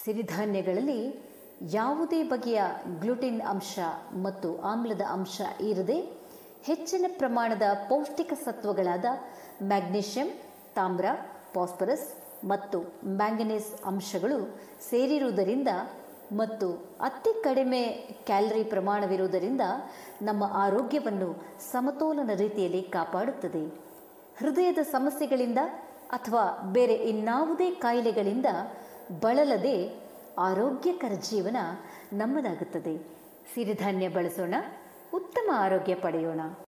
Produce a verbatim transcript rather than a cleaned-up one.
ಸಿರಿಧಾನ್ಯಗಳಲ್ಲಿ ಯಾವುದೇ ಬಗೆಯ ಗ್ಲುಟೆನ್ ಅಂಶ ಮತ್ತು ಆಮ್ಲದ ಅಂಶ ಇರದೆ ಹೆಚ್ಚಿನ ಪ್ರಮಾಣದ ಪೌಷ್ಟಿಕ ಸತ್ವಗಳಾದ ಮ್ಯಾಗ್ನೀಷಿಯಂ, ತಾಮ್ರ, ಫಾಸ್ಫರಸ್ ಮತ್ತು ಮ್ಯಾಂಗನೀಸ್ ಅಂಶಗಳು ಸೇರಿರುವುದರಿಂದ ಮತ್ತು ಅತಿ ಕಡಿಮೆ ಕ್ಯಾಲರಿ ಪ್ರಮಾಣವಿರುವುದರಿಂದ ನಮ್ಮ ಆರೋಗ್ಯವನ್ನು ಸಮತೋಲನ ರೀತಿಯಲ್ಲಿ ಕಾಪಾಡುತ್ತದೆ. ಹೃದಯದ ಸಮಸ್ಯೆಗಳಿಂದ ಅಥವಾ ಬೇರೆ ಇನ್ನಾವುದೇ ಕಾಯಿಲೆಗಳಿಂದ ಬಳಲದೆ ಆರೋಗ್ಯಕರ ಜೀವನ ನಮ್ಮದಾಗುತ್ತದೆ. ಸಿರಿಧಾನ್ಯ ಬಳಸೋಣ, ಉತ್ತಮ ಆರೋಗ್ಯ ಪಡೆಯೋಣ.